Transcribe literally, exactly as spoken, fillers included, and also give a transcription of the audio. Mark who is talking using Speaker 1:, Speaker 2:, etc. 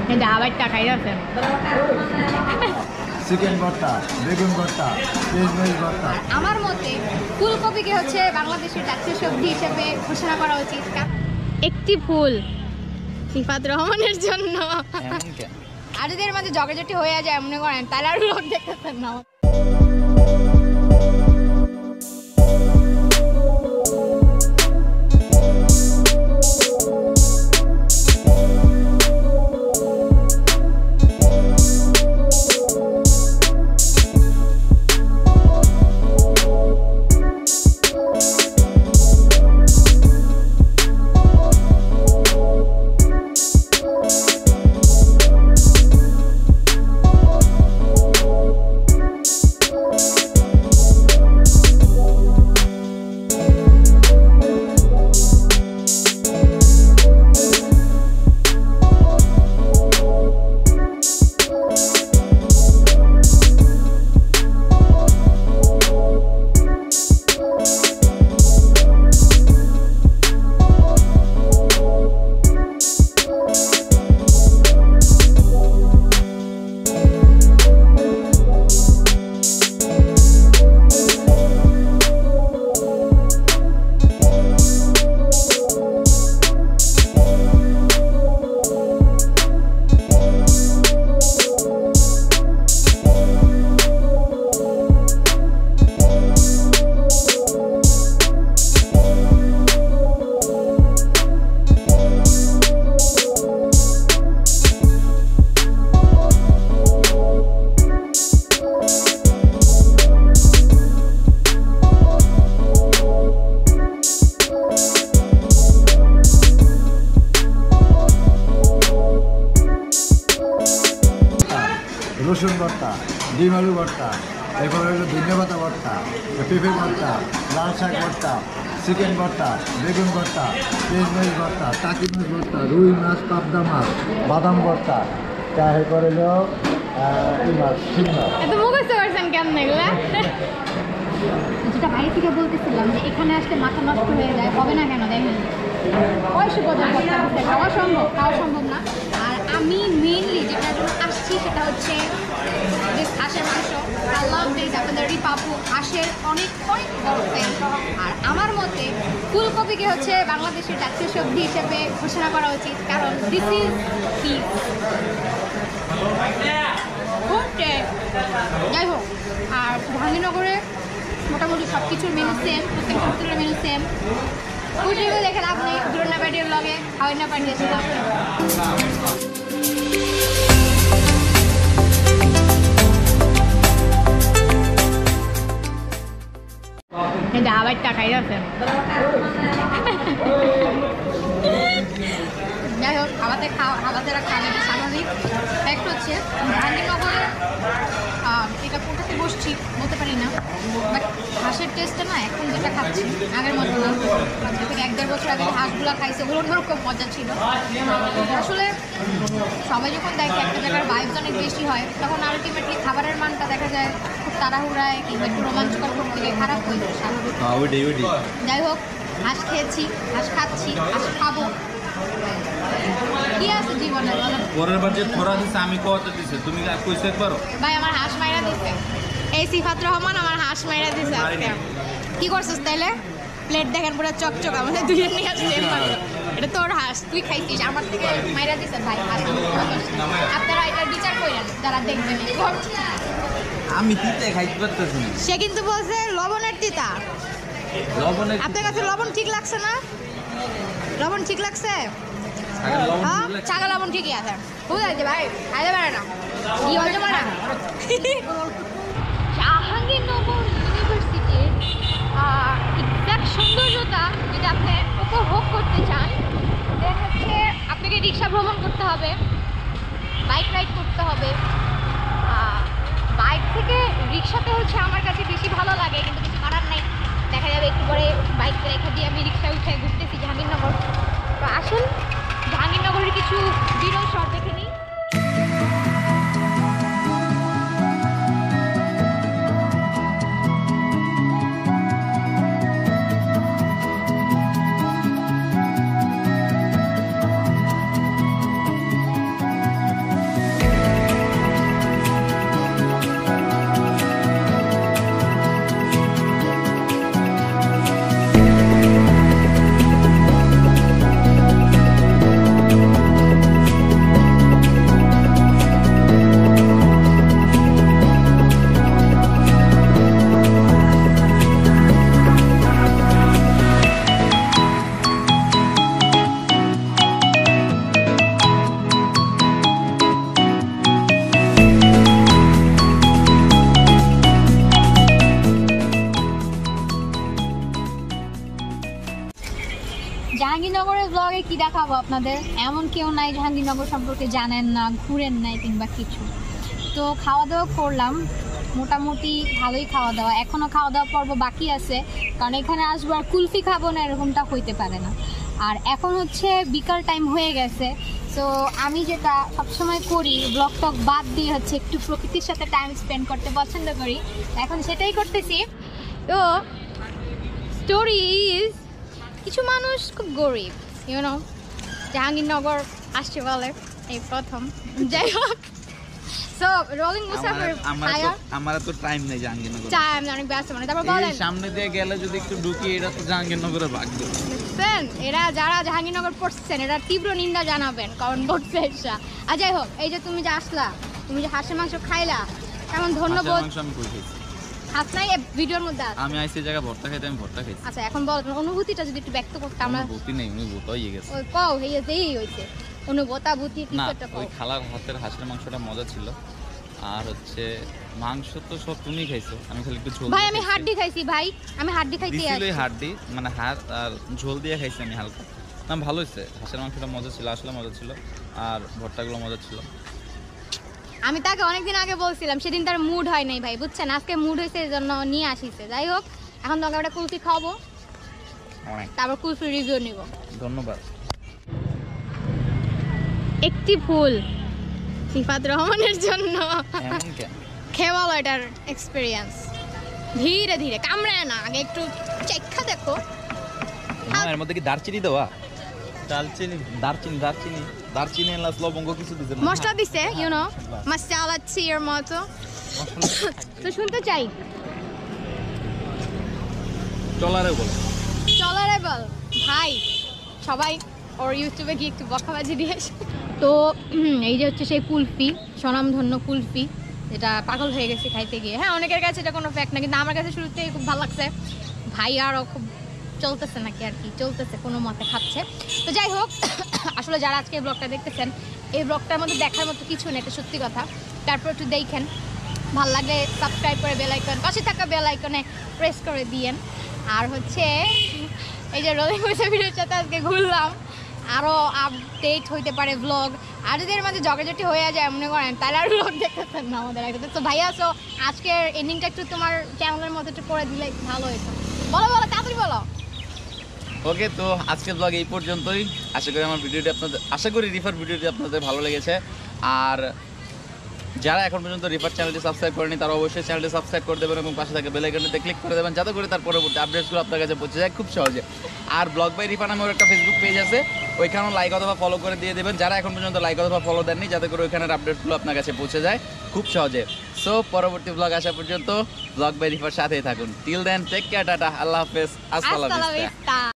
Speaker 1: এটা আবার টাকাই আছে
Speaker 2: চিকেন ভর্তা, বেগুন ভর্তা, পেঁয়াজ ভর্তা।
Speaker 1: আমার মতে ফুলকপিকে হচ্ছে বাংলাদেশের জাতীয় সবজি হিসেবে ঘোষণা করা উচিত। একটি ফুল সিফাত রহমানের জন্য আর যদি এর মাঝে ঝগড়াঝাটি হয়ে যায় মনে করেন তাহলে আর লোক দেখতেছেন না।
Speaker 2: রসুন ভর্তা, ডিম আলু ভর্তা, এরপরে হলো ধনিয়া পাতা ভর্তা, পেঁপে ভর্তা, লাল শাক ভর্তা, চিকেন ভর্তা, বেগুন ভর্তা, পেঁয়াজ ভর্তা, টাকি মাছ ভর্তা, রুই মাছ, পাবদা মাছ, বাদাম ভর্তা, এরপরে হলো এই মাছ শিং মাছ।
Speaker 1: এত মুখস্থ করছেন কেমন এগুলা? যেটা বাইরে থেকে বলতেছিলাম যে এখানে আসলে মাথা নষ্ট হয়ে যায়, হবে না কেন দেখেন পয়সা বদল করতে হবে, খাওয়া সম্ভব খাওয়া সম্ভব না। আর আমি মেইনলি যেটার জন্য আসছি সেটা হচ্ছে যে হাঁসের মাংস। আল্লাহ প্লিজ আপনাদের রিপাপু হাঁসের অনেক অনেক বড় ফ্যান। আর আমার মতে ফুলকপিকে হচ্ছে বাংলাদেশের জাতীয় সবজি হিসেবে ঘোষণা করা উচিত, কারণ দিস ইজ পিস। যাই হোক, আর গান্ধীনগরে মোটামুটি সব কিছুর মেনু সেম, প্রত্যেক হোটেলের মেনু সেম। ফুলকপি দেখেন আপনি দুরনা পার্টির লগে খাওয়াই না পাঠিয়েছিলাম। এটা আবার টাকাই আছে। যাই হোক, হাওয়াতে খাওয়া হাওয়াতেরা খাওয়া এটা স্বাভাবিক। ফ্যাক্ট হচ্ছে গান্ধীনগরে এটা কোথাতে বসছি বলতে পারি না, বাট হাঁসের টেস্টটা না এখন যেটা খাচ্ছি আগের মতো না। আজকে থেকে এক দেড় বছর আগে হাঁসগুলো খাইছে ওগুলোর ধরো খুব মজা ছিল। আসলে সবাই যখন দেখে একটা জায়গার ভাইবস অনেক বেশি হয় তখন আলটিমেটলি খাবারের মানটা দেখা যায় খুব তাড়াহুড়ায় কিংবা একটু রোমাঞ্চকর করতে গিয়ে খারাপ হয়ে যায় স্বাভাবিক। যাই হোক, হাঁস খেয়েছি, হাঁস খাচ্ছি, হাঁস খাবো, কি আছে জীবনে বলেন?
Speaker 3: পরের বার যে খরা দিছে আমি কত দিছে তুমি কইছ একবারও?
Speaker 1: ভাই আমার হাঁস মাইরা দিছে এই সিফাত রহমান, আমার হাঁস মাইরা দিছে আজকে। কি করছিস তাইলে? প্লেট দেখেন পুরো চকচক, আমাদের দুইজন নিয়ে আসছে। এটা তোর হাঁস, তুই খাইছিস, আমার থেকে মাইরা দিছে ভাই হাঁস। আপনারা এটার বিচার করেন যারা দেখবেন।
Speaker 3: আমি তিতে খাইতে পারতেছি না।
Speaker 1: সে কিন্তু বলছে লবণের তিতা।
Speaker 3: লবণের
Speaker 1: আপনার কাছে লবণ ঠিক লাগছে না? লবণ ঠিক লাগছে?
Speaker 3: হ্যাঁ,
Speaker 1: চাগা লবণ ঠিকই আছে। বুঝতে ভাই খাইতে পারে না, কি হতে পারে না। জাহাঙ্গীরনগর ইউনিভার্সিটির এক্সাক্ট সৌন্দর্যতা যদি আপনি উপভোগ করতে চান দেন হচ্ছে আপনাকে রিক্সা ভ্রমণ করতে হবে, বাইক রাইড করতে হবে। বাইক থেকে রিক্সাতে হচ্ছে আমার কাছে বেশি ভালো লাগে, কিন্তু কিছু করার নাই। দেখা যাবে একটু পরে বাইক রেখে দিয়ে আমি রিক্সা উঠে ঘুরতেছি জাহাঙ্গীরনগর। তো আসুন জাহাঙ্গীরনগরের কিছু বিরল শট দেখে নিই। জাহাঙ্গীরনগরের ব্লগে কি দেখাবো আপনাদের, এমন কেউ নাই জাহাঙ্গীরনগর সম্পর্কে জানেন না, ঘুরেন নাই কিংবা কিছু। তো খাওয়া দাওয়া করলাম, মোটামুটি ভালোই খাওয়া দাওয়া, এখনও খাওয়া দাওয়া পর্ব বাকি আছে, কারণ এখানে আসবো আর কুলফি খাবো না এরকমটা হইতে পারে না। আর এখন হচ্ছে বিকাল টাইম হয়ে গেছে, সো আমি যেটা সবসময় করি ব্লগ টক বাদ দিয়ে হচ্ছে একটু প্রকৃতির সাথে টাইম স্পেন্ড করতে পছন্দ করি, এখন সেটাই করতেছি। তো স্টোরি ইজ, কিছু মানুষ খুব গরিব, ইউনো, জাহাঙ্গীরনগর আসছে বলে এই প্রথম। যাই হোক, সো রোলিং মুসাফির খায়া
Speaker 3: আমার তো টাইম নেই জাহাঙ্গীরনগর,
Speaker 1: টাইম অনেক ব্যস্ত মানে। তারপর বলেন
Speaker 3: সামনে দিয়ে গেলে যদি একটু ঢুকি, এটা তো জাহাঙ্গীরনগরের ভাগ্য।
Speaker 1: দেখছেন, এরা যারা জাহাঙ্গীরনগর পড়ছেন এরা তীব্র নিন্দা জানাবেন, কারণ পড়ছে এসা। আর যাই হোক, এই যে তুমি যে আসলা, তুমি যে হাঁসের মাংস খাইলা, কেমন ধন্যবাদ।
Speaker 3: আমি কই খাইছি?
Speaker 1: হাত নাই ভিডিওর মধ্যে আছে।
Speaker 3: আমি আইসি জায়গা ভর্তা খাইতে, আমি ভর্তা খাইছি।
Speaker 1: আচ্ছা, এখন বল তোমার অনুভূতিটা যদি একটু ব্যক্ত করতে। আমরা
Speaker 3: অনুভূতি নেই, অনুভূত হয়ে গেছে।
Speaker 1: ওই কও হইতেই হইছে অনুভূতা বুতি
Speaker 3: না,
Speaker 1: কিছু একটা কও।
Speaker 3: ওই খালার হাতের হাঁসের মাংসটা মজা ছিল। আর হচ্ছে মাংস তো সব তুমি খাইছো, আমি খালি একটু ঝোল
Speaker 1: ভাই আমি হাড্ডি খাইছি ভাই, আমি হাড্ডি খাইতে
Speaker 3: দিছিল
Speaker 1: আসছি।
Speaker 3: হাড্ডি মানে হাড় আর ঝোল দিয়ে খাইছি আমি হালকা। না ভালো হয়েছে, হাঁসের মাংসটা মজা ছিল, আসলে মজা ছিল। আর ভর্তাগুলো মজা ছিল।
Speaker 1: আমি তাকে অনেকদিন আগে বলছিলাম, সেদিন তার মুড হয় নাই ভাই, বুঝছেন, আজকে মুড হয়েছে এই জন্য নিয়ে আসিছে। যাই হোক, এখন তোকে একটা কুলফি খাওয়াবো,
Speaker 3: অনেক
Speaker 1: তারপর কুলফি রিভিউ নিব।
Speaker 3: ধন্যবাদ।
Speaker 1: একটি ফুল সিফাত রহমানের জন্য।
Speaker 3: এমন কেন?
Speaker 1: খেওয়ালো এটার এক্সপিরিয়েন্স, ধীরে ধীরে কামড়ায় না, আগে একটু চেখা দেখো।
Speaker 3: না, এর মধ্যে কি দারচিনি দেওয়া? দারচিনি দারচিনি দারচিনি দারচিনি এলাচ লবঙ্গ কিছু দিতে না?
Speaker 1: মশলা দিছে, ইউ নো, মশলা চির মতো। তো শুনতে চাই,
Speaker 3: টলারে বল।
Speaker 1: টলারেবল ভাই, সবাই ওর ইউটিউবে গিয়ে একটু বকাবাজি দিয়ে আসে। তো এই যে হচ্ছে সেই কুলফি, স্বনামধন্য কুলফি, যেটা পাগল হয়ে গেছে খাইতে গিয়ে। হ্যাঁ, অনেকের কাছে এটা কোনো ফ্যাক্ট না, কিন্তু আমার কাছে শুরুতেই খুব ভালো লাগছে। ভাই আরও খুব চলতেছে নাকি আর কি, চলতেছে কোনো মতে খাচ্ছে। তো যাই হোক, আসলে যারা আজকে এই ব্লগটা দেখতেছেন, এই ব্লগটার মধ্যে দেখার মতো কিছু নেই, এটা সত্যি কথা। তারপর একটু দেখেন, ভালো লাগলে সাবস্ক্রাইব করে বেল আইকন, পাশে থাকা বেল আইকনে প্রেস করে দিয়েন। আর হচ্ছে এই যে রোলিং মুসাফিরের সাথে আজকে ঘুরলাম, আরও আপডেট হইতে পারে ব্লগ। আর যদি এর মাঝে জগাজটি হয়ে যায় মনে করেন, তাহলে আর ব্লগ দেখতেছেন না আমাদের আগে। তো ভাইয়া, আসো আজকের এন্ডিংটা একটু তোমার চ্যানেলের মধ্যে একটু করে দিলে ভালো হতো। বলো বলো তাড়াতাড়ি বলো।
Speaker 3: ওকে, তো আজকের ব্লগ এই পর্যন্তই। আশা করি আমার ভিডিওটি আপনাদের আশা করি রিফার ভিডিওটি আপনাদের ভালো লেগেছে। আর যারা এখন পর্যন্ত রিফার চ্যানেলটি সাবস্ক্রাইব করেনি, তারা অবশ্যই চ্যানেলটি সাবস্ক্রাইব করে দেবেন এবং পাশে থাকা বেল আইকনটিতে ক্লিক করে দেবেন, যাতে করে তার পরবর্তী আপডেটসগুলো আপনার কাছে পৌঁছে যায় খুব সহজে। আর ব্লগ বাই রিফার নামের একটা ফেসবুক পেজ আছে, ওইখানেও লাইক অথবা ফলো করে দিয়ে দেবেন যারা এখন পর্যন্ত লাইক অথবা ফলো দেননি, যাতে করে ওইখানের আপডেটসগুলো আপনার কাছে পৌঁছে যায় খুব সহজে। সো পরবর্তী ব্লগ আসা পর্যন্ত ব্লগ বাই রিফার সাথেই থাকুন। Till then, take care, tata, আল্লাহ হাফেজ, আসসালামু আলাইকুম।